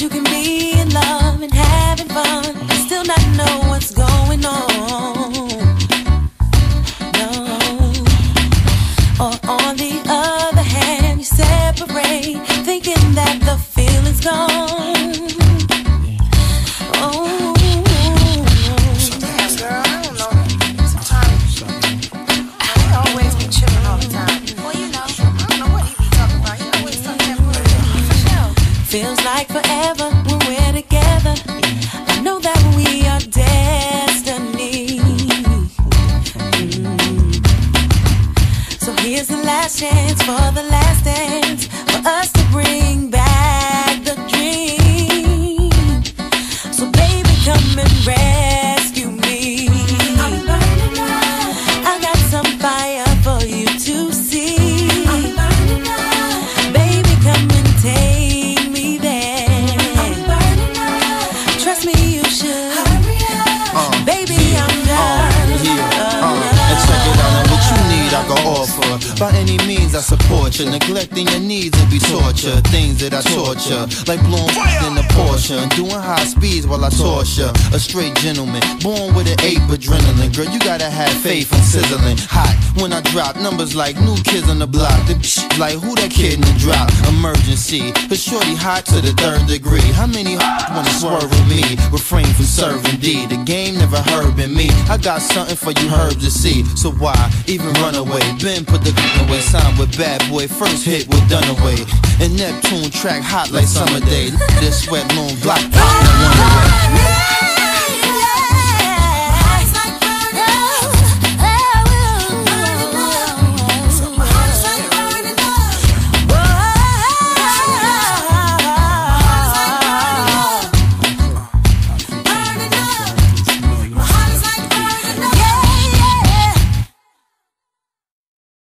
you can be in love and having fun and still not know what's going on. No. Or on the other hand, you separate, thinking that the feeling's gone. Oh. Damn, girl, I don't know. Sometimes I always be chilling all the time. Well, you know, I don't know what he be talking about. He always talking that bullshit. For sure. Feels like forever when we're together. I know that we are destiny. So here's the last chance for the last dance, for us to bring back the dream. So baby, come and rescue me. I'm burning up. I got some fire for you to see. I'm burning up. Baby, come and take me there. I'm burning up. Trust me, you should. Hurry up. Baby, I'm done. And check it out, now what you need I go offer. By any means I support you. Neglecting your needs will be torture. Things that I torture, like blowing in the Porsche and doing high speeds while I torture. A straight gentleman, born with an ape adrenaline. Girl, you gotta have faith, I'm sizzling hot when I drop numbers like new kids on the block. The like who that kid in the drop? Emergency, the shorty hot to the 3rd degree. How many wanna swerve with me? Refrain from serving D. The game never heard in me. I got something for you herbs to see. So why even run away? Ben put the gun away. Signed with Bad Boy, first hit with Dunaway. And Neptune track hot like summer day. This sweat moon block.